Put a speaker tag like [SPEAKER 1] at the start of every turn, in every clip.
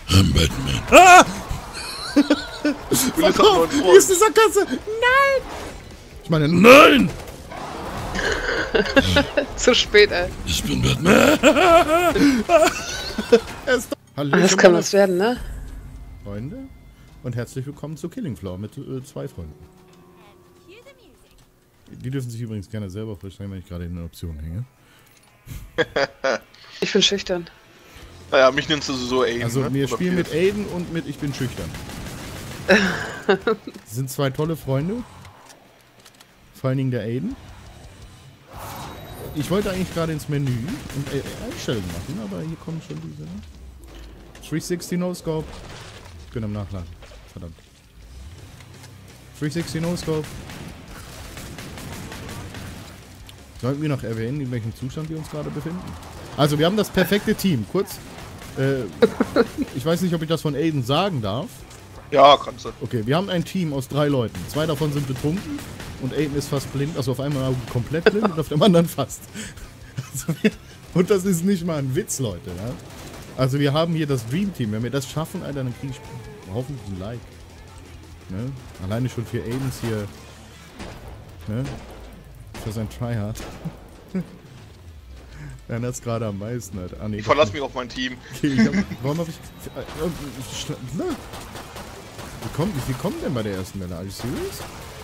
[SPEAKER 1] I'm Batman.
[SPEAKER 2] Ah!
[SPEAKER 1] Warum?
[SPEAKER 2] Hier ist die Sackgasse! Nein! Ich meine, nein!
[SPEAKER 3] Zu spät, ey.
[SPEAKER 1] Ich bin Batman.
[SPEAKER 2] Hallo,
[SPEAKER 3] Das kann was werden, ne?
[SPEAKER 2] Freunde. Und herzlich willkommen zu Killing Floor mit 2 Freunden. Die dürfen sich übrigens gerne selber vorstellen, wenn ich gerade in der Option hänge.
[SPEAKER 3] Ich bin schüchtern.
[SPEAKER 4] Naja, mich nennst du so Aiden.
[SPEAKER 2] Also
[SPEAKER 4] ne?
[SPEAKER 2] wir
[SPEAKER 4] Oder
[SPEAKER 2] spielen mit
[SPEAKER 4] Pierce.
[SPEAKER 2] Aiden und mit Ich bin schüchtern. Sind 2 tolle Freunde. Vor allen Dingen der Aiden. Ich wollte eigentlich gerade ins Menü und Einstellungen machen, aber hier kommen schon diese. 360 No Scope. Ich bin am Nachladen. Verdammt. 360 No Scope. Sollten wir noch erwähnen, in welchem Zustand wir uns gerade befinden? Also, wir haben das perfekte Team. Kurz. Ich weiß nicht, ob ich das von Aiden sagen darf.
[SPEAKER 4] Ja, kannst du.
[SPEAKER 2] Okay, wir haben ein Team aus 3 Leuten. 2 davon sind betrunken und Aiden ist fast blind. Also auf einmal komplett blind und auf dem anderen fast. Also und das ist nicht mal ein Witz, Leute. Ja? Also wir haben hier das Dream Team. Wenn wir das schaffen, Alter, dann kriege ich hoffentlich ein Like. Ne? Alleine schon für Aidens hier. Ne? Für sein Tryhard. Er hat es gerade am meisten, Alter. Ah, nee,
[SPEAKER 4] Ich verlasse mich auf mein Team.
[SPEAKER 2] Okay, warum hab ich... Wie kommt denn bei der ersten Welle? Are you serious?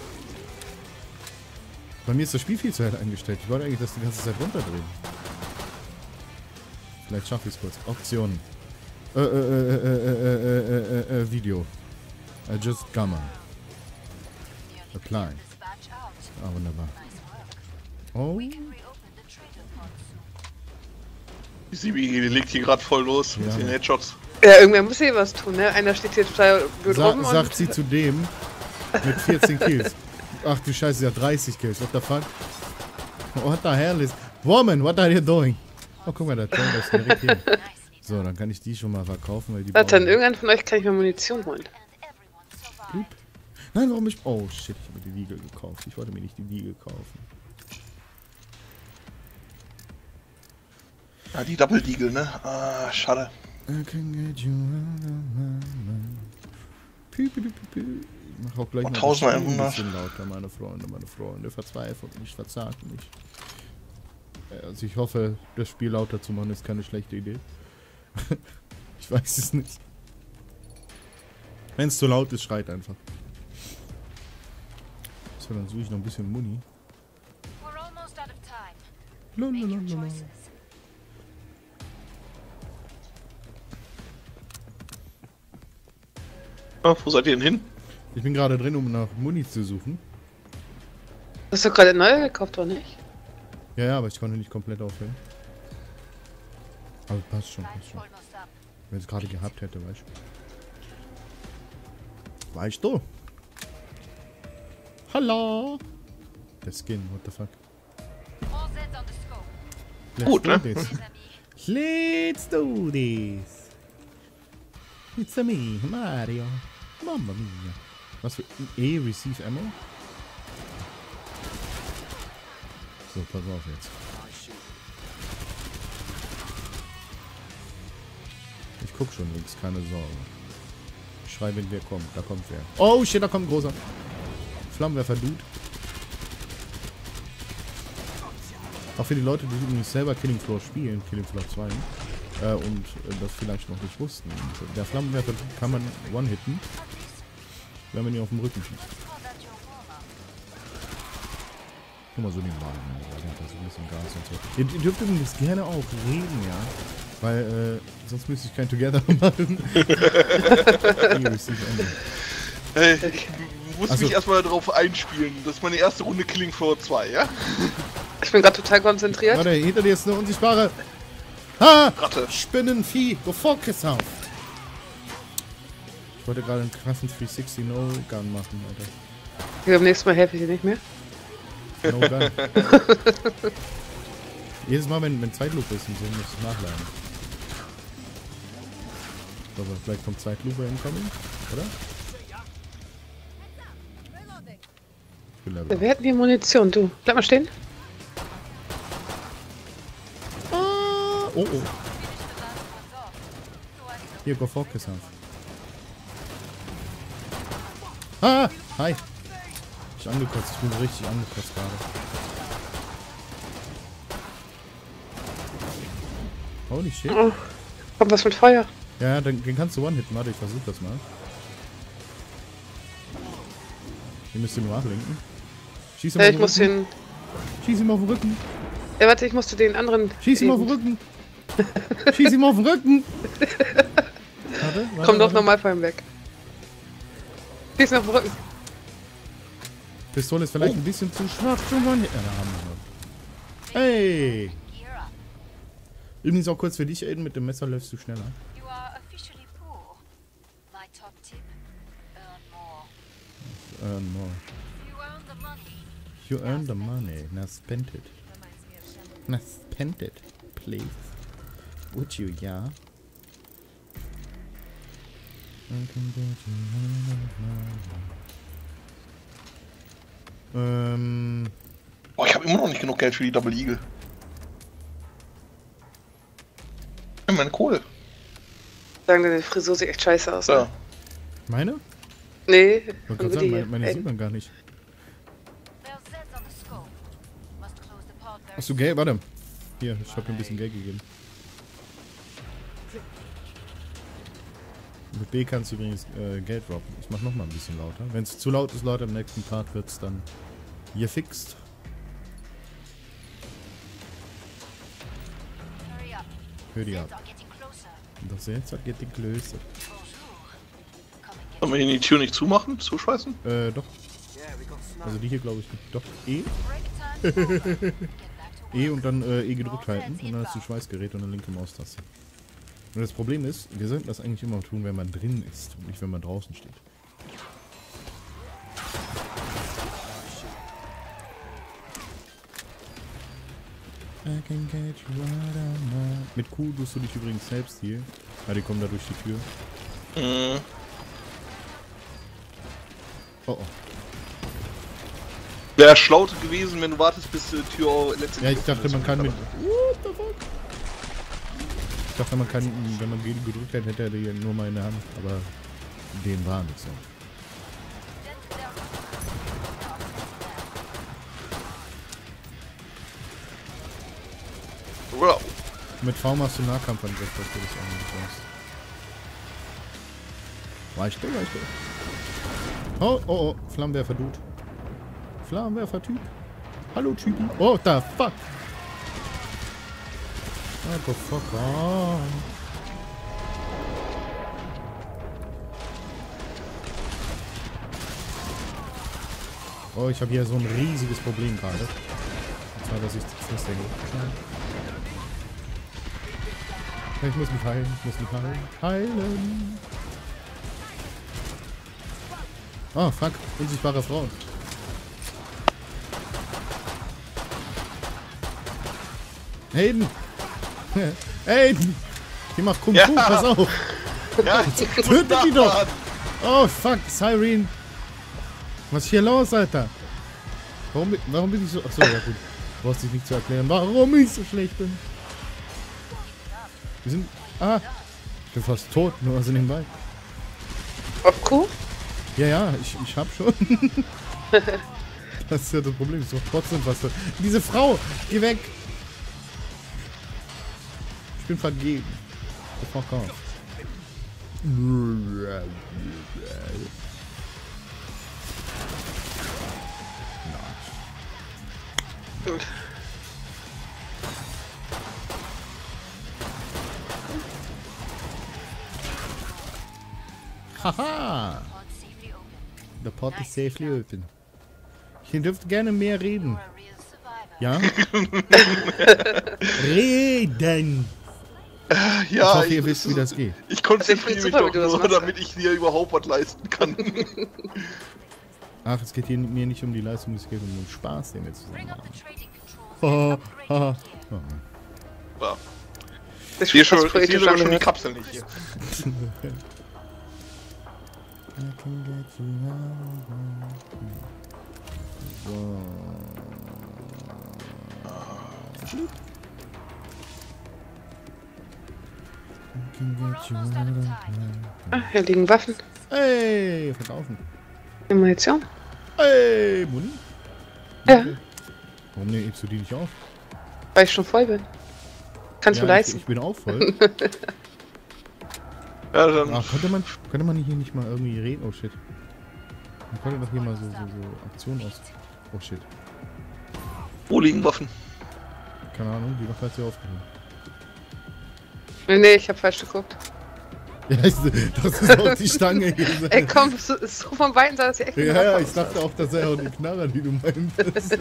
[SPEAKER 2] Bei mir ist das Spiel viel zu hell eingestellt. Ich wollte eigentlich das die ganze Zeit runterdrehen. Vielleicht schaffe ich es kurz. Optionen. Video. Just Gamma. Apply. Ah, wunderbar. Oh.
[SPEAKER 4] Die Sibi legt hier gerade voll los mit
[SPEAKER 2] Ja.
[SPEAKER 4] den Headshots.
[SPEAKER 3] Ja, irgendwer muss hier was tun, ne? Einer steht hier total blöd rum
[SPEAKER 2] Sagt
[SPEAKER 3] und...
[SPEAKER 2] sie zu dem mit 14 Kills. Ach du Scheiße, sie hat 30 Kills. What the fuck? What the hell is... Woman, what are you doing? Oh, guck mal, da kommt das direkt hin. So, dann kann ich die schon mal verkaufen, weil die
[SPEAKER 3] Warte, an
[SPEAKER 2] brauchen-
[SPEAKER 3] irgendeinen von euch kann ich mir Munition holen.
[SPEAKER 2] Piep. Nein, warum ich... Oh, shit, ich habe mir die Wiege gekauft. Ich wollte mir nicht die Wiege kaufen.
[SPEAKER 4] Ja, die Double Deagle, ne? Ah, schade.
[SPEAKER 2] I can get you out of my mind. Piep, piep, piep, piep. Ich mach auch gleich mal das
[SPEAKER 4] 1100.
[SPEAKER 2] Spiel ein bisschen lauter, meine Freunde. Verzweifelt nicht, verzagt nicht. Also ich hoffe, das Spiel lauter zu machen ist keine schlechte Idee. Ich weiß es nicht. Wenn es zu laut ist, schreit einfach. So, dann suche ich noch ein bisschen Muni. Lalalala.
[SPEAKER 4] Ah, wo seid ihr denn hin?
[SPEAKER 2] Ich bin gerade drin, um nach Muni zu suchen.
[SPEAKER 3] Hast du gerade neue gekauft, oder nicht?
[SPEAKER 2] Ja, aber ich konnte nicht komplett aufhören. Aber passt schon. Wenn ich es gerade gehabt hätte, weißt du. Weißt du? Hallo! Der Skin, what the fuck?
[SPEAKER 4] Gut, ne?
[SPEAKER 2] This. Let's do this! It's a me, Mario. Mamma mia. Was für receive ammo? So, pass auf jetzt. Ich guck schon links, keine Sorge. Ich schreibe, wenn wer kommt. Da kommt wer. Oh shit, da kommt ein großer. Flammenwerfer, Dude. Auch für die Leute, die übrigens selber Killing Floor spielen, Killing Floor 2, und das vielleicht noch nicht wussten. Der Flammenwerfer kann man one-hitten, wenn man ihn auf dem Rücken schießt. Guck mal so nebenbei, ne? Da so ein bisschen Gas und so. Ihr dürft übrigens gerne auch reden, ja? Weil, sonst müsste ich kein Together machen.
[SPEAKER 4] Hey, ich muss
[SPEAKER 2] Also-
[SPEAKER 4] mich erstmal darauf einspielen. Das ist meine erste Runde Killing Floor 2, ja?
[SPEAKER 3] Ich bin gerade total konzentriert.
[SPEAKER 2] Warte, hinter dir ist eine unsichtbare... Ah!
[SPEAKER 4] Ratte.
[SPEAKER 2] Spinnenvieh! Go fuck yourself! Ich wollte gerade einen krassen 360 No-Gun machen, Alter.
[SPEAKER 3] Beim nächsten Mal helfe ich dir nicht mehr.
[SPEAKER 2] No-Gun. Jedes Mal, wenn Zeitlupe ist und so, muss ich nachladen. Aber vielleicht kommt Zeitlupe incoming, oder? Ich bin Level.
[SPEAKER 3] Wir hätten hier Munition, du. Bleib mal stehen.
[SPEAKER 2] Oh, oh. Hier, go for Kiss auf. Ah! Hi! Ich bin angekotzt, ich bin richtig angekotzt gerade. Holy shit.
[SPEAKER 3] Oh, kommt was mit Feuer.
[SPEAKER 2] Ja, den kannst du one-hitten. Warte, ich versuch das mal. Hier müsst ihr nur nachlenken. Schieß ihm
[SPEAKER 3] Ja,
[SPEAKER 2] auf
[SPEAKER 3] ich
[SPEAKER 2] den
[SPEAKER 3] muss
[SPEAKER 2] Rücken.
[SPEAKER 3] den...
[SPEAKER 2] Schieß ihm auf den Rücken.
[SPEAKER 3] Ja, warte, ich musste den anderen...
[SPEAKER 2] Schieß ihm auf den Rücken. Schieß ihm auf den Rücken. Warte,
[SPEAKER 3] Komm doch nochmal vor ihm weg. Schieß ihn auf den Rücken.
[SPEAKER 2] Pistole ist vielleicht ein bisschen zu schwach zum One. Ja, da haben wir. Hey! Übrigens auch kurz für dich, Aiden, mit dem Messer läufst du schneller.
[SPEAKER 1] You are officially poor. My top tip: earn more.
[SPEAKER 2] Earn more.
[SPEAKER 1] You earn the money.
[SPEAKER 2] You earn the money. Now spend it. Now spend it, please. Would you, ja?
[SPEAKER 4] Oh, ich habe immer noch nicht genug Geld für die Double Eagle. Meine Kohle.
[SPEAKER 3] Sagen, deine Frisur sieht echt scheiße aus.
[SPEAKER 4] Ja.
[SPEAKER 3] Ne?
[SPEAKER 2] Meine?
[SPEAKER 3] Nee,
[SPEAKER 2] Ich wollte
[SPEAKER 3] von
[SPEAKER 2] gerade sagen,
[SPEAKER 3] Willi.
[SPEAKER 2] meine sieht man gar nicht.
[SPEAKER 1] There's Zeds on the scope. Must close the pod very
[SPEAKER 2] Hast du Geld? Warte. Hier, ich habe dir ein bisschen Geld gegeben. Mit B kannst du übrigens Geld droppen. Ich mach nochmal ein bisschen lauter. Wenn es zu laut ist, Leute, im nächsten Part wird es dann gefixt.
[SPEAKER 1] hurry up.
[SPEAKER 2] Hör die ab.
[SPEAKER 1] Zeds are getting closer.
[SPEAKER 2] Das jetzt geht die Klöße.
[SPEAKER 1] Bonjour. Come and get
[SPEAKER 4] Sollen wir hier die Tür nicht zumachen? Zuschweißen?
[SPEAKER 2] Doch. Also die hier glaube ich nicht. Doch. E.
[SPEAKER 1] break time over. Get back to
[SPEAKER 2] E
[SPEAKER 1] work.
[SPEAKER 2] und dann E gedrückt halten. Und dann hast du Schweißgerät und eine linke Maustaste. Und das Problem ist, wir sollten das eigentlich immer tun, wenn man drin ist und nicht, wenn man draußen steht. Mit Q tust du dich übrigens selbst hier. Ja, die kommen da durch die Tür.
[SPEAKER 4] Mhm.
[SPEAKER 2] Oh oh.
[SPEAKER 4] Wäre schlau gewesen, wenn du wartest, bis die Tür auch letztendlich.
[SPEAKER 2] Ja, ich dachte,
[SPEAKER 4] offen ist.
[SPEAKER 2] man kann mit... What the fuck? Ich dachte, man kann, wenn man G gedrückt hätte, hätte er die nur mal in der Hand. Aber den war nicht so.
[SPEAKER 4] Wow.
[SPEAKER 2] Mit V machst du Nahkampfangriff, dass du das auch nicht weißt. Weißt du. Oh, oh, oh. Flammenwerfer-Dude. Flammenwerfer-Typ. Hallo, Typen. Oh, the fuck. What the fuck? Oh. Oh, ich habe hier so ein riesiges Problem gerade. Und zwar, dass ich festhänge. Ich muss mich heilen, ich muss mich heilen. Heilen! Oh, fuck. Unsichtbare Frauen. Aiden! Aiden! Die macht Kung Fu,
[SPEAKER 4] Ja.
[SPEAKER 2] pass auf!
[SPEAKER 4] Ja,
[SPEAKER 2] Tötet die doch! Oh, fuck, Cyrene! Was ist hier los, Alter? Warum bin ich so... Achso, ja gut. Du brauchst dich nicht zu erklären, warum ich so schlecht bin. Wir sind... Ah! Ich bin fast tot, nur also nebenbei.
[SPEAKER 3] Auf Q?
[SPEAKER 2] Ja, ja, ich hab schon. Das ist ja das Problem. Ist doch trotzdem was. Diese Frau! Geh weg! Ich bin vergeben. Fuck off. Haha!
[SPEAKER 1] Pod safely open.
[SPEAKER 2] Der Pot ist safely open. Ihr dürft gerne mehr reden.
[SPEAKER 1] You're a real survivor.
[SPEAKER 2] Ja? Reden! Ich
[SPEAKER 4] Ja,
[SPEAKER 2] hoffe, ihr wisst, wie das geht.
[SPEAKER 4] Ich konzentriere
[SPEAKER 3] Also ich
[SPEAKER 4] mich
[SPEAKER 3] find's super,
[SPEAKER 4] doch
[SPEAKER 3] wie du das
[SPEAKER 4] nur,
[SPEAKER 3] machst.
[SPEAKER 4] damit ich dir überhaupt was leisten kann.
[SPEAKER 2] Ach, es geht hier mir nicht um die Leistung, es geht um den Spaß, den wir zusammen
[SPEAKER 1] Bring up
[SPEAKER 2] haben.
[SPEAKER 1] the trading controls
[SPEAKER 2] Haha,
[SPEAKER 1] and upgrade
[SPEAKER 2] haha.
[SPEAKER 1] your gear.
[SPEAKER 2] Oh.
[SPEAKER 4] Ja.
[SPEAKER 3] Das
[SPEAKER 4] Ich sehe
[SPEAKER 3] fast
[SPEAKER 4] schon, ich sehe
[SPEAKER 3] poetisch
[SPEAKER 4] sogar schon die
[SPEAKER 3] angehört.
[SPEAKER 4] Kapsel nicht hier.
[SPEAKER 2] So.
[SPEAKER 3] Ah, hier liegen Waffen.
[SPEAKER 2] Ey, verkaufen.
[SPEAKER 3] Munition.
[SPEAKER 2] Ey, Muni?
[SPEAKER 3] Ja,
[SPEAKER 2] Warum nimmst du die nicht auf?
[SPEAKER 3] weil ich schon voll bin. Kannst du leisten.
[SPEAKER 2] Ich bin auch voll.
[SPEAKER 4] Ja, dann.
[SPEAKER 2] Ach, könnte man hier nicht mal irgendwie reden? Oh shit. Man könnte doch hier mal so Aktionen aus. Oh shit.
[SPEAKER 4] Wo liegen Waffen?
[SPEAKER 2] Keine Ahnung, die Waffe hat sie aufgenommen.
[SPEAKER 3] Nee, ich hab falsch geguckt.
[SPEAKER 2] Ja, das ist auch die Stange hier.
[SPEAKER 3] Ey, komm, so von beiden Seiten, dass ich echt
[SPEAKER 2] Ja, ich dachte auch, das wäre auch die Knarre, die du meintest.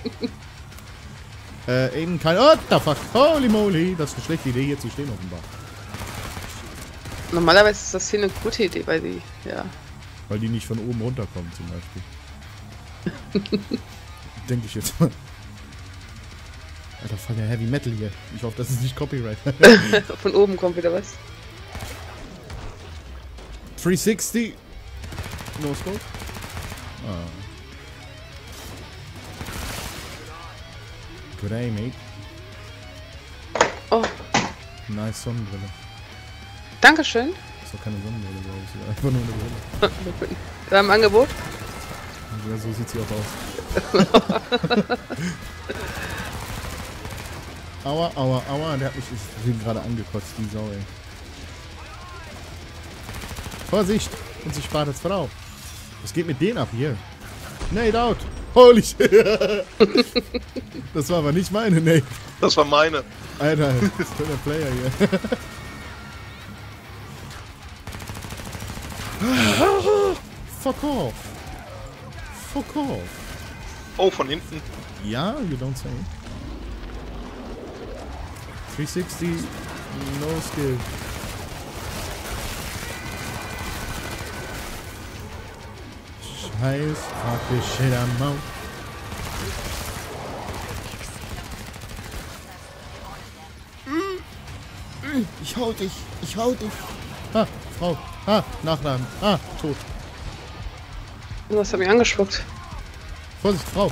[SPEAKER 2] Eben kein. What the fuck? Holy moly! Das ist eine schlechte Idee, hier zu stehen offenbar.
[SPEAKER 3] Normalerweise ist das hier eine gute Idee, weil die, ja.
[SPEAKER 2] Weil die nicht von oben runterkommen, zum Beispiel. Denke ich jetzt mal. Alter, voll der Heavy Metal hier. Ich hoffe, das ist nicht Copyright.
[SPEAKER 3] Von oben kommt wieder was.
[SPEAKER 2] 360. No scope. Ah. Good aim, mate.
[SPEAKER 3] Oh,
[SPEAKER 2] Nice Sonnenbrille.
[SPEAKER 3] Dankeschön.
[SPEAKER 2] Ist doch keine Sonnenbrille, glaube ich. Einfach nur eine Brille.
[SPEAKER 3] Wir haben ein Angebot.
[SPEAKER 2] Ja, so sieht sie auch aus. Aua, aua, aua. Der hat mich gerade angekotzt, die Sau, ey. Vorsicht! Und sie spart als Frau. Was geht mit denen ab hier? Nade out! Holy shit! Das war aber nicht meine Nade.
[SPEAKER 4] Das war meine.
[SPEAKER 2] Alter, das ist der Player hier. Fuck off! Fuck off!
[SPEAKER 4] Oh, von hinten.
[SPEAKER 2] Ja, you don't say. 360, no skill. Scheiß, fuck this shit am Mouth. Ich hau dich, ich hau dich. Ah, Frau. Ah, Nachladen. Ah, tot.
[SPEAKER 3] Was hat mich angespuckt?
[SPEAKER 2] Vorsicht, Frau.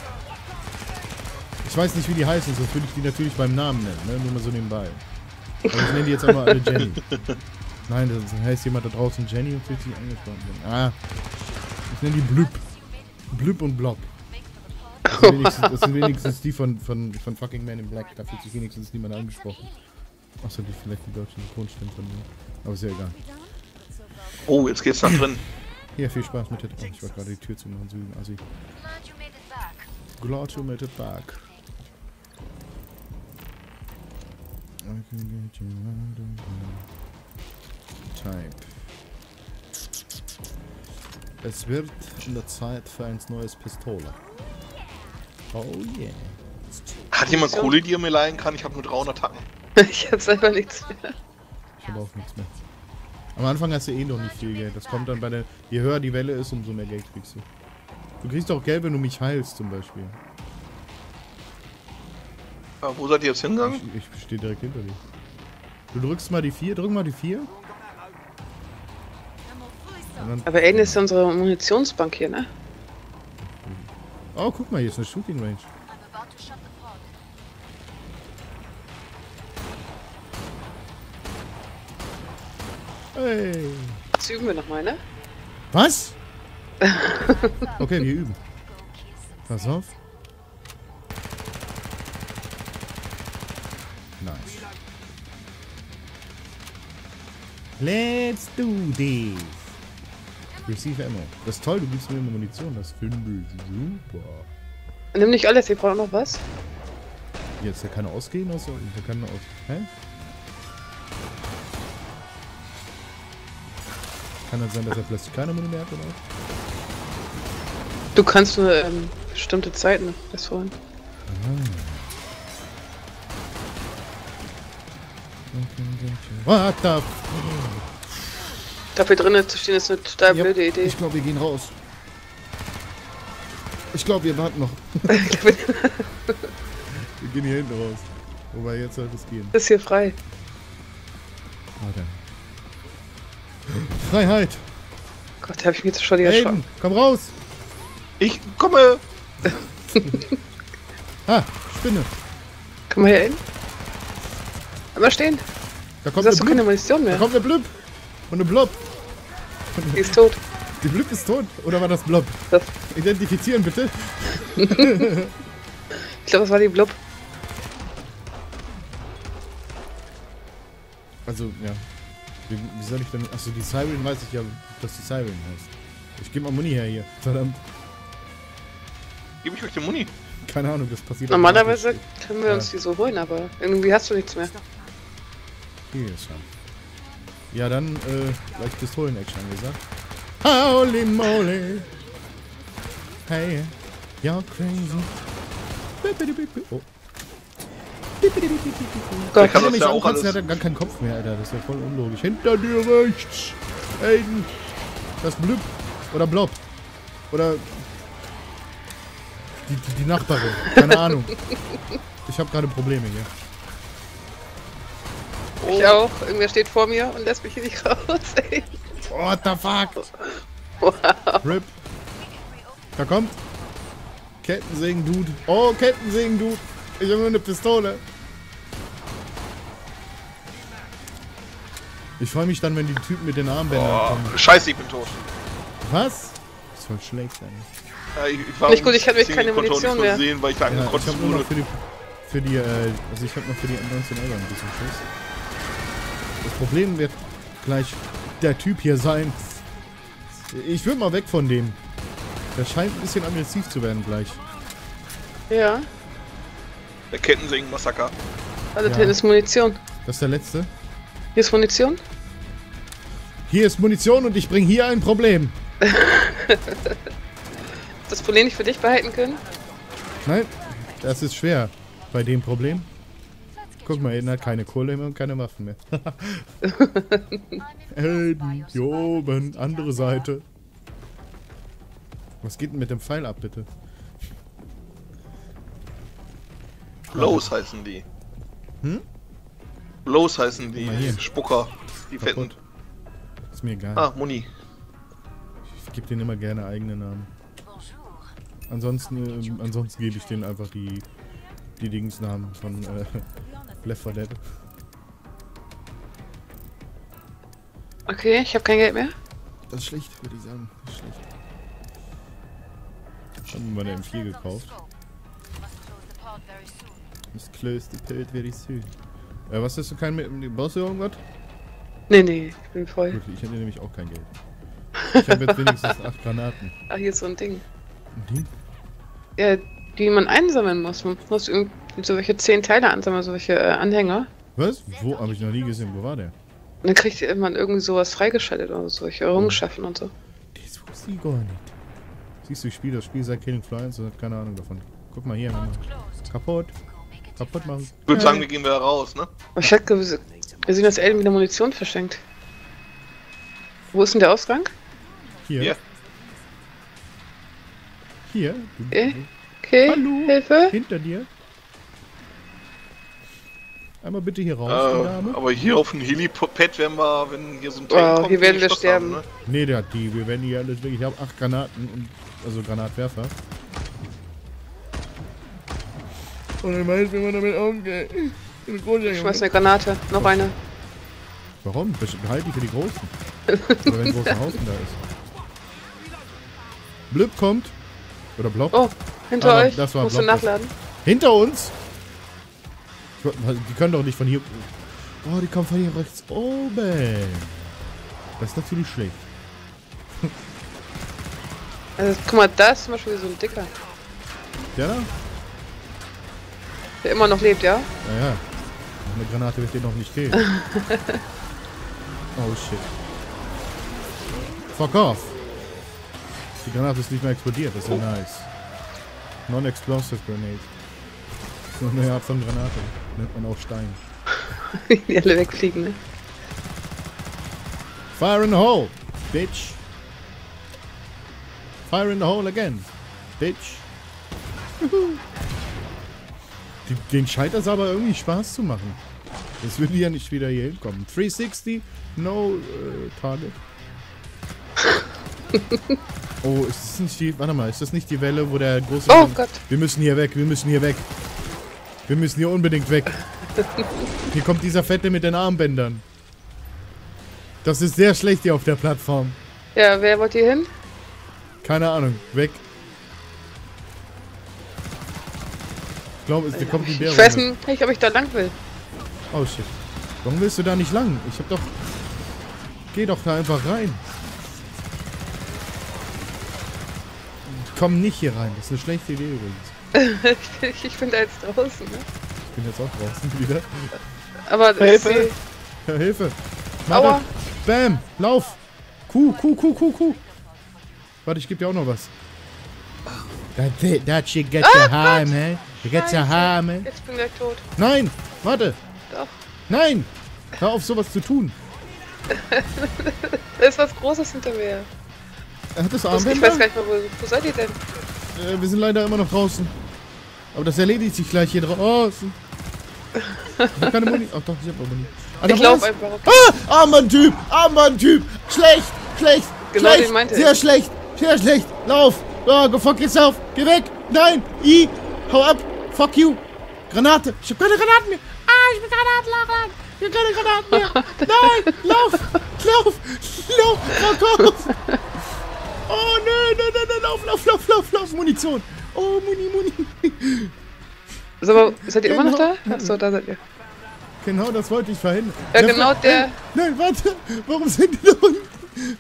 [SPEAKER 2] Ich weiß nicht, wie die heißen, sonst würde ich die natürlich beim Namen nennen, ne? Nur mal so nebenbei. Aber ich nenne die jetzt einmal alle Jenny. Nein, das heißt jemand da draußen Jenny und fühlt sich angesprochen. Ah, ich nenne die Blüb. Blüb und Blob. Das sind wenigstens die von fucking Man in Black. Da fühlt sich wenigstens niemand angesprochen. Achso, die vielleicht die deutschen Synchronstimmen von mir. Aber ist ja egal.
[SPEAKER 4] Oh, jetzt geht's nach drin.
[SPEAKER 2] Ja, viel Spaß mit der... Oh, ich war gerade die Tür zu machen, Süden. Also,
[SPEAKER 1] Glad you made it back.
[SPEAKER 2] glad you made it back. I can get you out of here. Type. Es wird in der Zeit für ein neues Pistole. Oh yeah.
[SPEAKER 4] Hat jemand Kohle, die er mir leihen kann? Ich habe nur 300 Tacken.
[SPEAKER 3] Ich hab selber nichts mehr.
[SPEAKER 2] Ich habe auch nichts mehr. Am Anfang hast du eh noch nicht viel Geld. Das kommt dann bei der... Je höher die Welle ist, umso mehr Geld kriegst du. Du kriegst auch Geld, wenn du mich heilst, zum Beispiel.
[SPEAKER 4] Wo seid ihr jetzt hingegangen?
[SPEAKER 2] Ich stehe direkt hinter dir. Du drückst mal die 4. Drück mal die 4. Und dann,
[SPEAKER 3] Aber Aiden ist ja unsere Munitionsbank hier, ne?
[SPEAKER 2] oh, guck mal, hier ist eine Shooting Range.
[SPEAKER 1] I'm about to shut the pod.
[SPEAKER 2] Hey.
[SPEAKER 3] Jetzt üben wir nochmal, ne?
[SPEAKER 2] Was? Okay, wir üben. Pass auf. Nice. Let's do this. Receive Ammo. Das ist toll, du gibst mir immer Munition. Das finde ich super.
[SPEAKER 3] Nimm nicht alles, wir brauchen noch was.
[SPEAKER 2] Jetzt, der kann ausgehen, außer der kann aus. Hä? Kann das sein, dass er plötzlich keine Munition mehr hat, oder?
[SPEAKER 3] Du kannst nur bestimmte Zeiten das holen.
[SPEAKER 2] What the
[SPEAKER 3] Dafür drinnen zu stehen ist eine total blöde Idee.
[SPEAKER 2] Ich glaube, wir gehen raus. Ich glaube, wir warten noch. Wir gehen hier hinten raus. Wobei, jetzt sollte es gehen.
[SPEAKER 3] Ist hier frei.
[SPEAKER 2] Warte. Freiheit!
[SPEAKER 3] Gott, da habe ich mich jetzt schon wieder erschrocken.
[SPEAKER 2] Aiden, komm raus!
[SPEAKER 4] Ich komme!
[SPEAKER 2] Ah, Spinne!
[SPEAKER 3] Komm mal hier hin. Einmal stehen.
[SPEAKER 2] Da
[SPEAKER 3] Du
[SPEAKER 2] kommt
[SPEAKER 3] hast
[SPEAKER 2] eine
[SPEAKER 3] doch keine
[SPEAKER 2] Blub.
[SPEAKER 3] Munition
[SPEAKER 2] Da
[SPEAKER 3] mehr.
[SPEAKER 2] kommt eine Blub. Und eine Blob.
[SPEAKER 3] Die ist tot.
[SPEAKER 2] Die Blub ist tot. Oder war das Blob?
[SPEAKER 3] Das,
[SPEAKER 2] Identifizieren bitte.
[SPEAKER 3] ich glaube, das war die Blub.
[SPEAKER 2] Also, ja. Wie soll ich denn... Achso, die Siren weiß ich ja, dass die Siren heißt. Ich gebe mal Muni her hier. Verdammt.
[SPEAKER 4] Gebe ich euch den Muni?
[SPEAKER 2] Keine Ahnung, das passiert...
[SPEAKER 3] Normalerweise können wir
[SPEAKER 2] Ja.
[SPEAKER 3] uns die so holen, aber irgendwie hast du nichts mehr.
[SPEAKER 2] Hier ist er. Ja, dann, gleich Pistolen-Action angesagt. Holy moly! Hey, you're crazy. Oh.
[SPEAKER 3] Gott,
[SPEAKER 2] Kann
[SPEAKER 4] das
[SPEAKER 2] er mich
[SPEAKER 4] ja auch
[SPEAKER 2] anpassen,
[SPEAKER 4] alles.
[SPEAKER 2] der hat gar keinen Kopf mehr, Alter. Das ist ja voll unlogisch. Hinter dir rechts! Aiden! Das Blub. Oder Blob. Oder... Die Nachbarin. Keine Ahnung. Ich habe gerade Probleme hier.
[SPEAKER 3] ich auch. Irgendwer steht vor mir und lässt mich hier nicht raus, ey.
[SPEAKER 2] What the fuck?
[SPEAKER 3] Wow.
[SPEAKER 2] RIP. Da kommt. Kettensägen-Dude. Oh, Kettensägen-Dude. Ich habe nur eine Pistole. Ich freue mich dann, wenn die Typen mit den Armbändern
[SPEAKER 4] Oh,
[SPEAKER 2] kommen.
[SPEAKER 4] scheiße, ich bin tot.
[SPEAKER 2] Was? Das soll schlecht sein.
[SPEAKER 4] Ich war
[SPEAKER 3] Nicht gut, ich hatte jetzt
[SPEAKER 4] 10,
[SPEAKER 3] keine
[SPEAKER 4] konnte auch
[SPEAKER 3] Munition
[SPEAKER 4] nicht
[SPEAKER 3] mehr.
[SPEAKER 4] sehen, weil ich da
[SPEAKER 2] Ja, ich
[SPEAKER 4] angekotzt
[SPEAKER 2] habe nur
[SPEAKER 4] wurde.
[SPEAKER 2] noch also ich habe noch für die 1911 ein bisschen Schuss. Das Problem wird gleich der Typ hier sein. Ich würde mal weg von dem. Der scheint ein bisschen aggressiv zu werden gleich.
[SPEAKER 3] Ja,
[SPEAKER 4] Der Kettensägen-Massaker.
[SPEAKER 3] also
[SPEAKER 2] Ja.
[SPEAKER 3] hier ist Munition.
[SPEAKER 2] Das ist der letzte.
[SPEAKER 3] Hier ist Munition?
[SPEAKER 2] Hier ist Munition und ich bringe hier ein Problem.
[SPEAKER 3] Das Problem nicht für dich behalten können?
[SPEAKER 2] Nein, das ist schwer bei dem Problem. Guck mal, er hat keine Kohle mehr und keine Waffen mehr. Helden, hier oben, andere Seite. Was geht denn mit dem Pfeil ab, bitte?
[SPEAKER 4] Blows heißen die.
[SPEAKER 2] Hm?
[SPEAKER 4] Blows heißen die.
[SPEAKER 2] Guck mal hier.
[SPEAKER 4] Spucker. Die fetten.
[SPEAKER 2] Kaputt. Ist mir egal.
[SPEAKER 4] Ah, Muni.
[SPEAKER 2] Ich gebe denen immer gerne eigene Namen. Ansonsten gebe ich denen einfach die Dingsnamen von Left 4 Dead.
[SPEAKER 3] Okay, ich habe kein Geld mehr.
[SPEAKER 2] Das ist schlecht, würde ich sagen. Das ist schlecht. Ich habe mir eine M4 gekauft. Das größte Bild very soon. Was hast du kein mit? Brauchst du irgendwas?
[SPEAKER 3] Nee, ich bin voll.
[SPEAKER 2] Gut, ich hätte nämlich auch kein Geld. Ich habe jetzt wenigstens 8 Granaten.
[SPEAKER 3] Ah, hier ist so ein Ding.
[SPEAKER 2] Und die?
[SPEAKER 3] Ja, die man einsammeln muss. Man muss irgendwie solche 10 Teile ansammeln, solche Anhänger.
[SPEAKER 2] Was? Wo? Habe ich noch nie gesehen. Wo war der?
[SPEAKER 3] Und dann kriegt man irgendwie sowas freigeschaltet oder solche Errungenschaften und so.
[SPEAKER 2] Das wusste ich gar nicht. Siehst du, ich spiele das Spiel seit Killing Floor 1 und hab keine Ahnung davon. Guck mal hier, Mama. Kaputt. Kaputt machen.
[SPEAKER 4] Ich würde sagen, wir gehen wieder raus, ne?
[SPEAKER 3] Aber ich hatte gesehen, dass Elden wieder Munition verschenkt. Wo ist denn der Ausgang?
[SPEAKER 2] Hier.
[SPEAKER 4] Hier.
[SPEAKER 2] Hier.
[SPEAKER 3] Okay,
[SPEAKER 2] Hallo.
[SPEAKER 3] Hilfe.
[SPEAKER 2] Hinter dir. Einmal bitte hier raus, die Dame.
[SPEAKER 4] Aber hier auf dem Helipad werden wir, wenn hier so ein
[SPEAKER 3] Wow,
[SPEAKER 4] kommt,
[SPEAKER 3] hier werden wir
[SPEAKER 4] Spaß
[SPEAKER 3] sterben.
[SPEAKER 4] haben, ne?
[SPEAKER 2] Nee, der hat die. Wir werden hier alles weg. Ich habe 8 Granaten, und, also Granatwerfer. Und ich weiß, wie man damit umgeht.
[SPEAKER 3] Ich schmeiß eine Granate. Noch eine.
[SPEAKER 2] Warum? Behalte die für die Großen. Oder wenn ein großer Haufen da ist. Blub kommt. Oder Blob.
[SPEAKER 3] Oh, hinter
[SPEAKER 2] Ah,
[SPEAKER 3] euch.
[SPEAKER 2] das war
[SPEAKER 3] Musst du
[SPEAKER 2] Blob.
[SPEAKER 3] nachladen.
[SPEAKER 2] Hinter uns! Die können doch nicht von hier... Oh, die kommen von hier rechts oben. Das ist natürlich schlecht.
[SPEAKER 3] Also, guck mal, da ist zum Beispiel so ein Dicker,
[SPEAKER 2] Der da?
[SPEAKER 3] der immer noch lebt, ja?
[SPEAKER 2] Naja. Eine Granate wird den noch nicht killen. Oh shit. Fuck off. Die Granate ist nicht mehr explodiert, das ist ja nice. Non-explosive Grenade. So eine Art von Granate. Nennt man auch Stein.
[SPEAKER 3] Die alle wegfliegen, ne?
[SPEAKER 2] Fire in the hole, bitch. Fire in the hole again, bitch. Den scheint das aber irgendwie Spaß zu machen. Jetzt würden die ja nicht wieder hier hinkommen. 360, no target. Oh, ist das nicht die... Warte mal, ist das nicht die Welle, wo der große...
[SPEAKER 3] Oh Gott.
[SPEAKER 2] Wir müssen hier weg, wir müssen hier weg. Wir müssen hier unbedingt weg. Hier kommt dieser Fette mit den Armbändern. Das ist sehr schlecht hier auf der Plattform.
[SPEAKER 3] Ja, wer wollt ihr hin?
[SPEAKER 2] Keine Ahnung. Weg. Ich glaube, es kommt die Bär.
[SPEAKER 3] Ich weiß nicht, ob ich da lang will.
[SPEAKER 2] Oh shit. Warum willst du da nicht lang? Ich hab doch... Geh doch da einfach rein. Komm nicht hier rein. Das ist eine schlechte Idee übrigens.
[SPEAKER 3] Ich bin da jetzt draußen, ne?
[SPEAKER 2] Ich bin jetzt auch draußen wieder.
[SPEAKER 3] Aber
[SPEAKER 4] Hilfe!
[SPEAKER 2] Ja, Hilfe.
[SPEAKER 3] Aua.
[SPEAKER 2] Warte. Bam. Lauf. Kuh. Warte, ich geb dir auch noch was. That shit gets you high, man. You get you high, man.
[SPEAKER 3] Jetzt bin ich gleich tot.
[SPEAKER 2] Nein. Warte.
[SPEAKER 3] Doch.
[SPEAKER 2] Nein. Hör auf, sowas zu tun.
[SPEAKER 3] Da ist was Großes hinter mir.
[SPEAKER 2] Hat das
[SPEAKER 3] Ich
[SPEAKER 2] Armbänder?
[SPEAKER 3] weiß gar nicht mehr, wo seid ihr denn?
[SPEAKER 2] Wir sind leider immer noch draußen. Aber das erledigt sich gleich hier draußen. Ich hab keine Muni. Ach doch, ich hab auch Muni. Ah,
[SPEAKER 3] Ich
[SPEAKER 2] da
[SPEAKER 3] lauf
[SPEAKER 2] war's.
[SPEAKER 3] einfach. Okay.
[SPEAKER 2] Ah! Armbandtyp! Schlecht!
[SPEAKER 3] Genau,
[SPEAKER 2] schlecht!
[SPEAKER 3] den meinte ich.
[SPEAKER 2] Sehr schlecht! Lauf! Oh, go fuck yourself! Geh weg! Nein! Hau ab! Fuck you! Granate! Ich hab keine Granaten mehr! Ah, ich bin Granatenlager! Ich hab keine Granaten mehr! Nein! Lauf! Fuck off! Oh, nein! Lauf! Munition! Oh, Muni!
[SPEAKER 3] So, aber seid ihr immer noch da?
[SPEAKER 2] Genau.
[SPEAKER 3] Achso, da seid ihr.
[SPEAKER 2] Genau, das wollte ich verhindern.
[SPEAKER 3] Ja, genau der.
[SPEAKER 2] Nein, warte! Warum sind die da unten?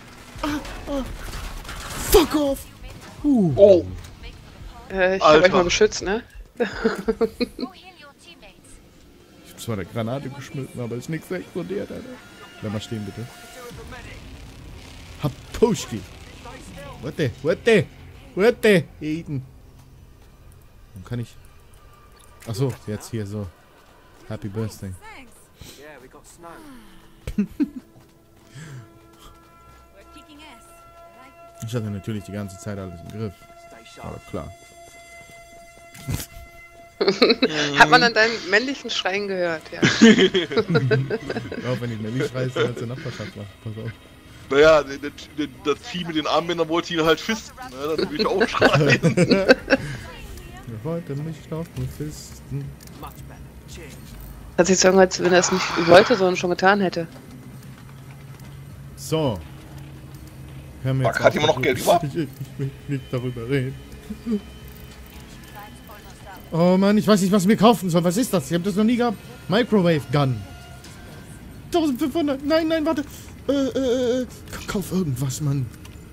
[SPEAKER 2] Fuck off!
[SPEAKER 4] Oh,
[SPEAKER 3] Ich hab
[SPEAKER 4] Alter.
[SPEAKER 3] euch mal beschützt, ne?
[SPEAKER 1] Go heal your teammates.
[SPEAKER 2] Ich hab zwar eine Granate geschmissen, aber ist nichts explodiert, Alter. Bleib mal stehen, bitte. Hapuschki! Warte! Eden! Warum kann ich... Achso, jetzt hier so. Happy Birthday.
[SPEAKER 5] Yeah, we got snow.
[SPEAKER 1] We're kicking ass.
[SPEAKER 2] Ich hatte natürlich die ganze Zeit alles im Griff.
[SPEAKER 5] Stay
[SPEAKER 2] Aber
[SPEAKER 5] sharp.
[SPEAKER 2] klar.
[SPEAKER 3] Hat man dann deinen männlichen Schreien gehört, ja.
[SPEAKER 2] Auch wenn ich mir nicht schreie, dann zur Nachbarschaft macht. Pass auf.
[SPEAKER 4] naja, das Vieh mit den Armbändern wollte ihn halt fisten, ne? Das will ich auch schreien.
[SPEAKER 2] Er wollte mich doch nur fisten.
[SPEAKER 5] Much better. Cheers.
[SPEAKER 3] Hat sich so angehört, als wenn er es nicht wollte, sondern schon getan hätte.
[SPEAKER 2] So. Hören wir
[SPEAKER 4] Fuck,
[SPEAKER 2] jetzt
[SPEAKER 4] hat
[SPEAKER 2] auf,
[SPEAKER 4] jemand noch Geld über?
[SPEAKER 2] Ich will nicht darüber reden. Oh Mann, ich weiß nicht, was ich mir kaufen soll. Was ist das? Ich habe das noch nie gehabt. Microwave Gun. 1500. Nein, warte. Kauf irgendwas, Mann.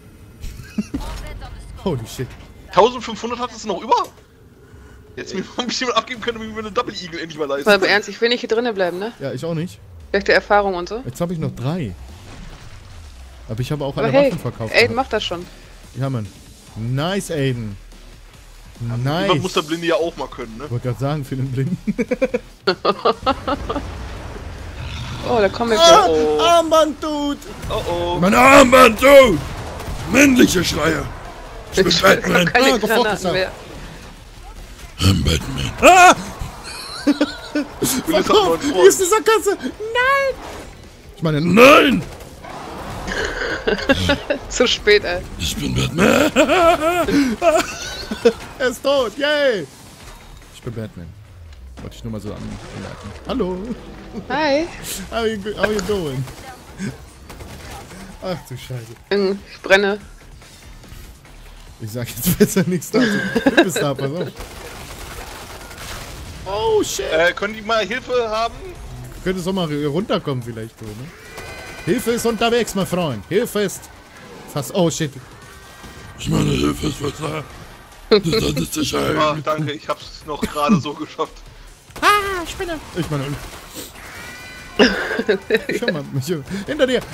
[SPEAKER 2] Holy shit.
[SPEAKER 4] 1500 hat es noch über? Jetzt mir mal ein bisschen abgeben können, wie wir eine Double Eagle endlich mal leisten.
[SPEAKER 3] Mal im Ernst, ich will nicht hier drinnen bleiben, ne?
[SPEAKER 2] Ja, ich auch nicht.
[SPEAKER 3] Wegen der Erfahrung und so.
[SPEAKER 2] Jetzt habe ich noch 3. Aber ich habe auch
[SPEAKER 3] Aber
[SPEAKER 2] alle
[SPEAKER 3] hey,
[SPEAKER 2] Waffen verkauft.
[SPEAKER 3] Aiden macht das schon.
[SPEAKER 2] Ja, Mann. Nice, Aiden. Nice.
[SPEAKER 4] Das muss der Blinde ja auch mal können, ne?
[SPEAKER 2] Ich wollte gerade sagen, für den Blinden.
[SPEAKER 3] Oh, da kommen wir
[SPEAKER 2] Ah,
[SPEAKER 3] wieder.
[SPEAKER 2] Armband-Dude!
[SPEAKER 4] Oh.
[SPEAKER 2] Mein Armband-Dude! Männliche Schreier! Ich bin Batman!
[SPEAKER 3] Keine
[SPEAKER 2] go fuck
[SPEAKER 3] Granaten
[SPEAKER 2] yourself.
[SPEAKER 3] mehr.
[SPEAKER 2] I'm Batman. Ah!
[SPEAKER 4] Will jetzt auch noch einen
[SPEAKER 2] Hier ist die Sackgasse! Nein! Ich meine, nein!
[SPEAKER 3] Zu spät, ey.
[SPEAKER 2] Ich bin Batman! Er ist tot! Yay! Ich bin Batman. Wollte ich nur mal so anmerken. Hallo!
[SPEAKER 3] Hi.
[SPEAKER 2] How you doing? Ach du Scheiße.
[SPEAKER 3] Ich brenne.
[SPEAKER 2] Ich sag jetzt besser nichts dazu. Du bist da, pass auf. Oh shit!
[SPEAKER 4] Können die mal Hilfe haben?
[SPEAKER 2] Könntest auch mal runterkommen vielleicht, so, ne? Hilfe ist unterwegs, mein Freund. Hilfe ist fast... Oh shit. Ich meine, Hilfe ist was da. Das ist der Schein.
[SPEAKER 4] Ah, danke, ich hab's noch gerade so geschafft.
[SPEAKER 2] Ah, Spinne. Ich meine... Schau mal, hinter dir.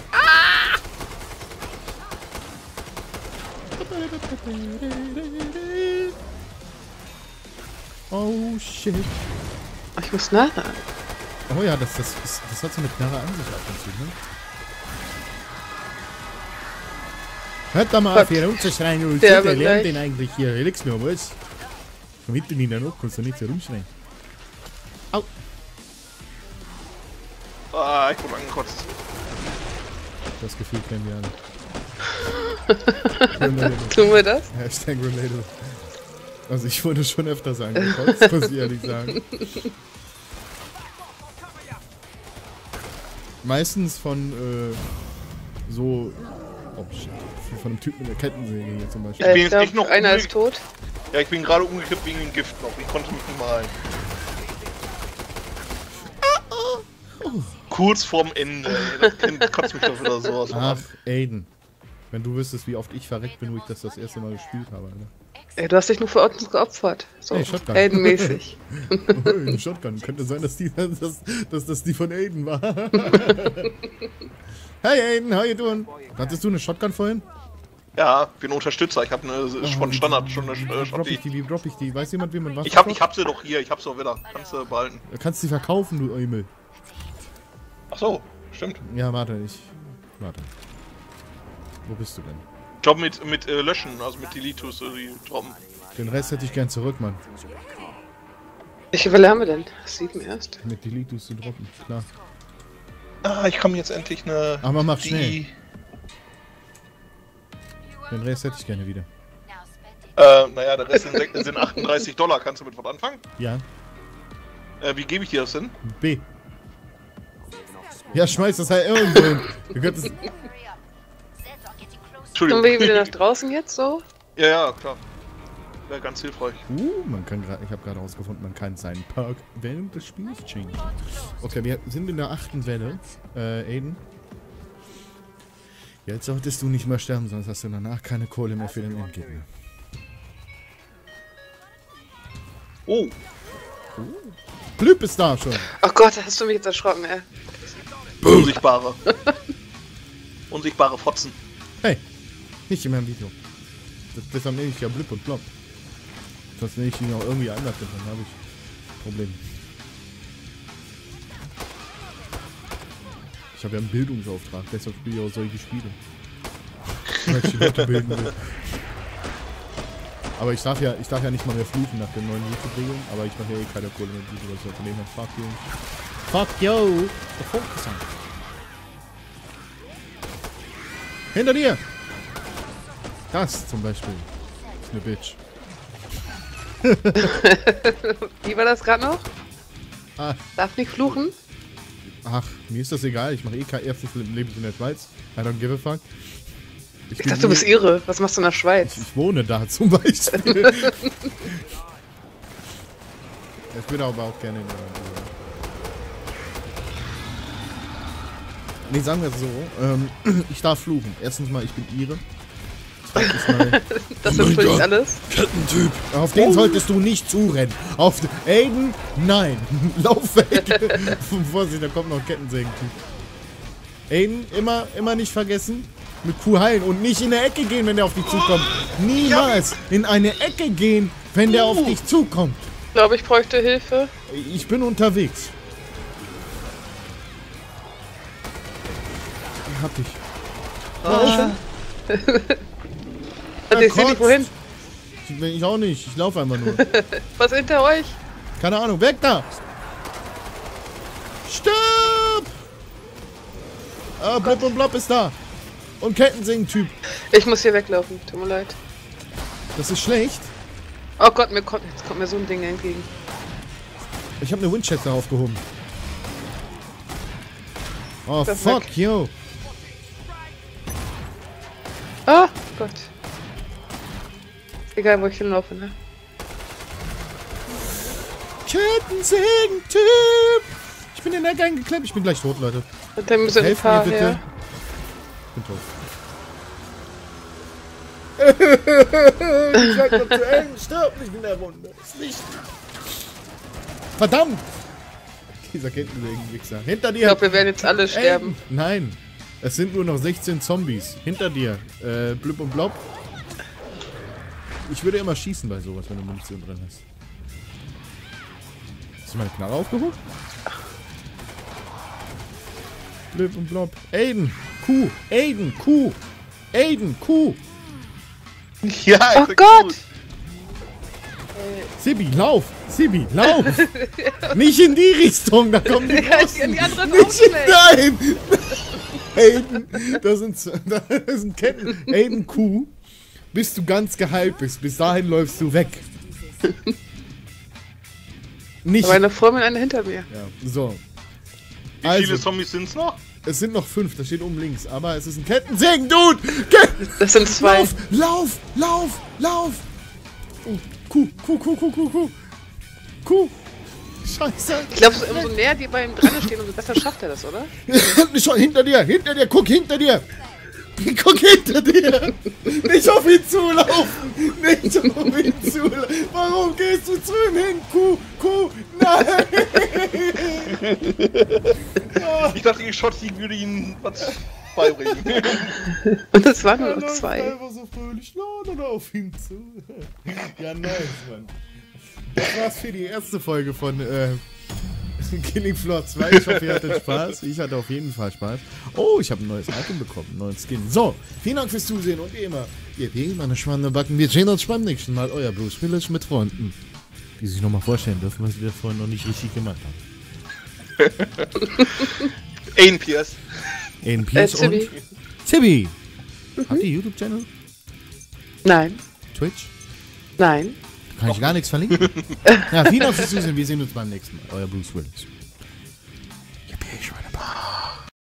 [SPEAKER 2] Oh shit.
[SPEAKER 3] Oh, ich muss nachher.
[SPEAKER 2] Oh ja, das hat so eine klare Ansicht ab und zu, ne? Hört da mal auf, hier rumzuschreien, und
[SPEAKER 3] Der
[SPEAKER 2] wer
[SPEAKER 3] aber
[SPEAKER 2] lernt
[SPEAKER 3] gleich.
[SPEAKER 2] den eigentlich hier? Helix mir was? Komm hinter ihn dann noch, kannst du nicht so rumschreien. Au!
[SPEAKER 4] Ah, ich wurde angekotzt.
[SPEAKER 2] Das Gefühl kennen wir alle. Relatable.
[SPEAKER 3] Tun wir das?
[SPEAKER 2] Hashtag relatable. Also ich wurde schon öfters angekotzt, muss ich ehrlich sagen. Meistens von so... Oh shit. Von einem Typen mit der Kettensäge hier zum Beispiel.
[SPEAKER 4] Ich bin
[SPEAKER 3] Ich
[SPEAKER 4] jetzt
[SPEAKER 3] glaub,
[SPEAKER 4] echt noch
[SPEAKER 3] einer ist tot.
[SPEAKER 4] Ja, ich bin gerade umgekippt wegen dem Gift noch. Ich konnte mich nicht mal heilen. Kurz vorm Ende. Das Kind kotzt mich doch wieder sowas von
[SPEAKER 2] Ach,
[SPEAKER 4] an.
[SPEAKER 2] Aiden. Wenn du wüsstest, wie oft ich verreckt bin, wo ich das erste Mal gespielt habe. Ne?
[SPEAKER 3] Ey, du hast dich nur für uns geopfert. So,
[SPEAKER 2] Hey, Shotgun.
[SPEAKER 3] Aiden-mäßig.
[SPEAKER 2] Oh, eine Shotgun. Könnte sein, dass das die von Aiden war. Hey Aiden, how you doing? Hattest du eine Shotgun vorhin?
[SPEAKER 4] Ja, bin Unterstützer. Ich habe von Standard schon eine Shotty.
[SPEAKER 2] Wie dropp ich die? Weiß jemand, wie man was
[SPEAKER 4] Ich hab sie doch hier. Ich hab sie doch wieder. Kannst du behalten.
[SPEAKER 2] Kannst du sie verkaufen, du Eumel?
[SPEAKER 4] Ach so, stimmt.
[SPEAKER 2] Ja, warte. Warte. Wo bist du denn?
[SPEAKER 4] Job mit Löschen, also mit Deletus, die droppen.
[SPEAKER 2] Den Rest hätte ich gern zurück, Mann.
[SPEAKER 3] Welche Welle haben wir denn? 7 erst.
[SPEAKER 2] Mit Deletus zu droppen, klar.
[SPEAKER 4] Ah, ich kann jetzt endlich eine...
[SPEAKER 2] Aber mach schnell. Den Rest hätte ich gerne wieder.
[SPEAKER 4] Naja, der Rest sind $38. Kannst du mit was anfangen?
[SPEAKER 2] Ja.
[SPEAKER 4] Wie gebe ich dir das hin?
[SPEAKER 2] B. Ja, schmeiß das halt irgendwo hin. Du könntest...
[SPEAKER 1] Hurry up. Zeds are getting close.
[SPEAKER 3] Kommen wir wieder nach draußen jetzt so?
[SPEAKER 4] Ja, klar. Wäre ganz hilfreich.
[SPEAKER 2] Man kann gerade, ich habe gerade herausgefunden, man kann seinen Perk während des Spiels changen. Okay, wir sind in der 8. Welle. Aiden. Jetzt solltest du nicht mehr sterben, sonst hast du danach keine Kohle mehr für den Endgegner.
[SPEAKER 4] Oh,
[SPEAKER 2] Blüb ist da schon.
[SPEAKER 3] Ach Gott, hast du mich jetzt erschrocken, ey.
[SPEAKER 4] Unsichtbare. Unsichtbare Fotzen.
[SPEAKER 2] Hey, nicht in meinem Video. Deshalb nenne ich ja Blüb und Blob. Das nenne ich ihn auch irgendwie anders, dann habe ich Probleme. Ich habe ja einen Bildungsauftrag, deshalb spiele ich auch solche Spiele. Weil ich die Leute bilden will. Aber ich darf ja nicht mal mehr fluchen nach der neuen YouTube-Regelung, aber ich mache ja eh keine Kohle mit YouTube, also von dem her, fuck you. Fuck yo! Der Funkgesang. Hinter dir! Das zum Beispiel. Ist eine Bitch.
[SPEAKER 3] Wie war das gerade noch?
[SPEAKER 2] Ah.
[SPEAKER 3] Darf nicht fluchen?
[SPEAKER 2] Ach, mir ist das egal. Ich mache eh kein erstes Leben in der Schweiz. I don't give a fuck.
[SPEAKER 3] Ich dachte, du bist irre. Was machst du in der Schweiz?
[SPEAKER 2] Ich wohne da zum Beispiel. Ich bin aber auch gerne in der... Nee, sagen wir es so. Ich darf fluchen. Erstens mal, ich bin Ire. Zweitens mal...
[SPEAKER 3] Das entschuldigt alles.
[SPEAKER 2] Kettentyp. Auf den solltest du nicht zurennen. Auf Aiden, nein. Lauf weg. Vorsicht, da kommt noch ein Kettensägen-Typ. Aiden, immer nicht vergessen, mit Q heilen und nicht in der Ecke gehen, wenn der auf dich zukommt. Niemals in eine Ecke gehen, wenn der auf dich zukommt.
[SPEAKER 3] Ich glaube, ich bräuchte Hilfe.
[SPEAKER 2] Ich bin unterwegs. Ich hab dich.
[SPEAKER 3] Also ich sehe nicht wohin.
[SPEAKER 2] Ich auch nicht. Ich laufe einfach nur.
[SPEAKER 3] Was hinter euch?
[SPEAKER 2] Keine Ahnung. Weg da! Stirb! Blub und Blob ist da. Und Kettensägen-Typ.
[SPEAKER 3] Ich muss hier weglaufen. Tut mir leid.
[SPEAKER 2] Das ist schlecht.
[SPEAKER 3] Oh Gott, jetzt kommt mir so ein Ding entgegen.
[SPEAKER 2] Ich habe eine Winchester aufgehoben. Oh,
[SPEAKER 3] Das ist
[SPEAKER 2] fuck
[SPEAKER 3] weg.
[SPEAKER 2] you.
[SPEAKER 3] Oh Gott. Egal, wo ich hinlaufe, ne?
[SPEAKER 2] Kettensägen-Typ. Ich bin in der Gang geklemmt. Ich bin gleich tot, Leute.
[SPEAKER 3] Und dann müssen ein
[SPEAKER 2] Helft mir
[SPEAKER 3] paar
[SPEAKER 2] bitte.
[SPEAKER 3] her.
[SPEAKER 2] Ich bin tot. Ich sag doch zu Aiden, stirb nicht in der Runde. Ist nicht. Verdammt! Dieser Kettensägen-Wichser. Hinter
[SPEAKER 3] Ich
[SPEAKER 2] dir!
[SPEAKER 3] glaube, wir werden jetzt alle sterben.
[SPEAKER 2] Aiden. Nein! Es sind nur noch 16 Zombies. Hinter dir. Blub und Blob. Ich würde immer schießen bei sowas, wenn du Munition drin hast. Hast du meine Knarre aufgehoben? Blub und Blob. Aiden! Kuh! Aiden! Kuh! Aiden! Kuh!
[SPEAKER 4] Ja,
[SPEAKER 3] Oh
[SPEAKER 4] ist
[SPEAKER 3] Gott!
[SPEAKER 4] gut.
[SPEAKER 2] Sibi, lauf! Sibi, lauf! Nicht in die Richtung, da kommen die
[SPEAKER 3] Ja,
[SPEAKER 2] Großen.
[SPEAKER 3] in die andere
[SPEAKER 2] Nicht in,
[SPEAKER 3] Richtung.
[SPEAKER 2] nein! Aiden, das sind Ketten. Aiden Kuh, bis du ganz geheilt bist. Bis dahin läufst du weg. Nicht.
[SPEAKER 3] Aber eine vor mir und eine hinter mir.
[SPEAKER 2] Ja, so.
[SPEAKER 4] Wie viele Zombies sind's noch?
[SPEAKER 2] Es sind noch 5, das steht oben links, aber es ist ein Kettensägen, Dude!
[SPEAKER 3] Das sind 2.
[SPEAKER 2] Lauf! Oh, Kuh! Scheiße!
[SPEAKER 3] Ich glaube, umso näher die bei ihm dran stehen, umso besser schafft er das, oder?
[SPEAKER 2] Schau, hinter dir! Guck hinter dir! Nicht auf ihn zulaufen! Warum gehst du zu ihm hin? Kuh! Nein!
[SPEAKER 4] Ich dachte, die Schotti würde ihnen was beibringen.
[SPEAKER 3] Und es waren nur
[SPEAKER 2] Er
[SPEAKER 3] noch
[SPEAKER 2] läuft
[SPEAKER 3] 2.
[SPEAKER 2] einfach so fröhlich auf ihn zu. Ja, nice, Mann. Das war's für die erste Folge von Killing Floor 2. Ich hoffe, ihr hattet Spaß. Ich hatte auf jeden Fall Spaß. Oh, ich habe ein neues Item bekommen, einen neuen Skin. So, vielen Dank fürs Zusehen und wie immer, ihr habt immer eine spannende Backen. Wir sehen uns beim nächsten Mal. Euer Bruce Willis mit Freunden, die sich nochmal vorstellen dürfen, was wir vorhin noch nicht richtig gemacht haben.
[SPEAKER 4] Aiden Pierce.
[SPEAKER 2] Aiden Pierce und
[SPEAKER 3] Zibi.
[SPEAKER 2] Zibi. Habt ihr YouTube-Channel?
[SPEAKER 3] Nein.
[SPEAKER 2] Twitch?
[SPEAKER 3] Nein.
[SPEAKER 2] Kann ich gar nichts verlinken? Ja, vielen Dank fürs Zusehen. Wir sehen uns beim nächsten Mal. Euer Bruce Willis. Yippie, Schweinebank.